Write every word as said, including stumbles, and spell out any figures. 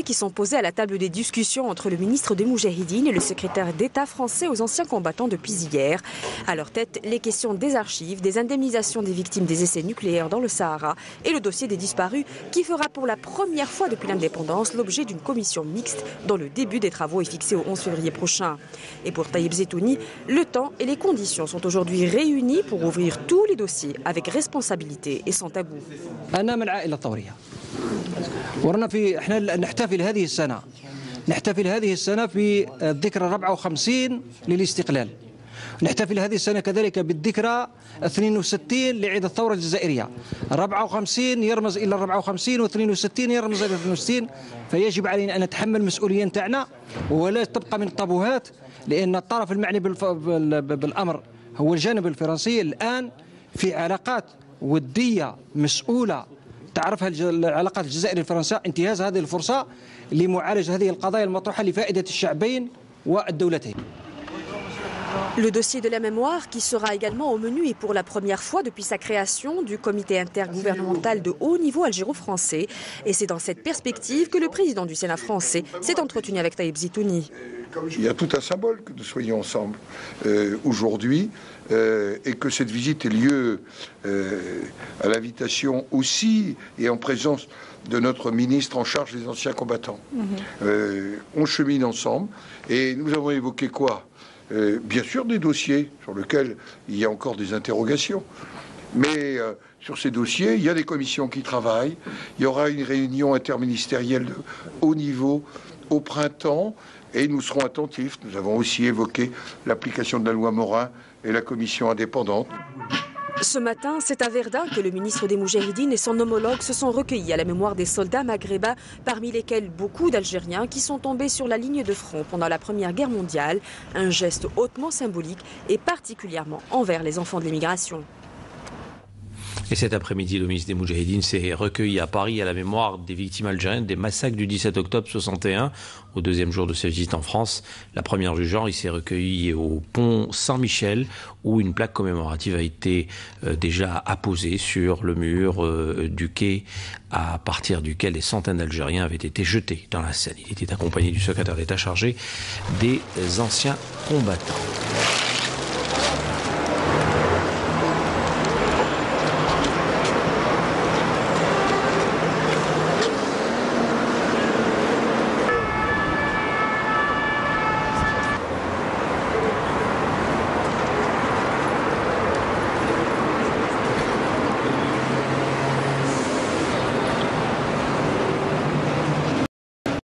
qui sont posés à la table des discussions entre le ministre des Moudjahidines et le secrétaire d'État français aux anciens combattants depuis hier. À leur tête, les questions des archives, des indemnisations des victimes des essais nucléaires dans le Sahara et le dossier des disparus qui fera pour la première fois depuis l'indépendance l'objet d'une commission mixte dont le début des travaux est fixé au onze février prochain. Et pour Taïeb Zettouni, le temps et les conditions sont aujourd'hui réunis pour ouvrir tous les dossiers avec responsabilité et sans tabou. ورانا في احنا نحتفل هذه السنه نحتفل هذه السنه في الذكرى الرابعة وخمسين للاستقلال. نحتفل هذه السنه كذلك بالذكرى اثنين وستين لعيد الثوره الجزائريه. أربعة وخمسين يرمز الى أربعة وخمسين واثنين وستين يرمز الى اثنين وستين، فيجب علينا ان نتحمل المسؤوليه نتاعنا ولا تبقى من الطابوهات، لان الطرف المعني بالامر هو الجانب الفرنسي. الان في علاقات وديه مسؤوله تعرفها العلاقات الجزائرية الفرنسية، انتهاز هذه الفرصة لمعالجة هذه القضايا المطروحة لفائدة الشعبين والدولتين. Le dossier de la mémoire qui sera également au menu et pour la première fois depuis sa création du comité intergouvernemental de haut niveau algéro-français. Et c'est dans cette perspective que le président du Sénat français s'est entretenu avec Taïeb Zettouni. Il y a tout un symbole que nous soyons ensemble euh, aujourd'hui euh, et que cette visite ait lieu euh, à l'invitation aussi et en présence de notre ministre en charge des anciens combattants. Mmh. Euh, on chemine ensemble et nous avons évoqué quoi ? Euh, bien sûr des dossiers sur lesquels il y a encore des interrogations, mais euh, sur ces dossiers, il y a des commissions qui travaillent. Il y aura une réunion interministérielle de haut niveau au printemps et nous serons attentifs. Nous avons aussi évoqué l'application de la loi Morin et la commission indépendante. Ce matin, c'est à Verdun que le ministre des Moudjahidines et son homologue se sont recueillis à la mémoire des soldats maghrébins, parmi lesquels beaucoup d'Algériens qui sont tombés sur la ligne de front pendant la Première Guerre mondiale. Un geste hautement symbolique et particulièrement envers les enfants de l'immigration. Et cet après-midi, le ministre des Moudjahidines s'est recueilli à Paris à la mémoire des victimes algériennes des massacres du dix-sept octobre soixante et un. Au deuxième jour de sa visite en France, la première du genre, il s'est recueilli au pont Saint-Michel où une plaque commémorative a été euh, déjà apposée sur le mur euh, du quai à partir duquel des centaines d'Algériens avaient été jetés dans la Seine. Il était accompagné du secrétaire d'État chargé des anciens combattants.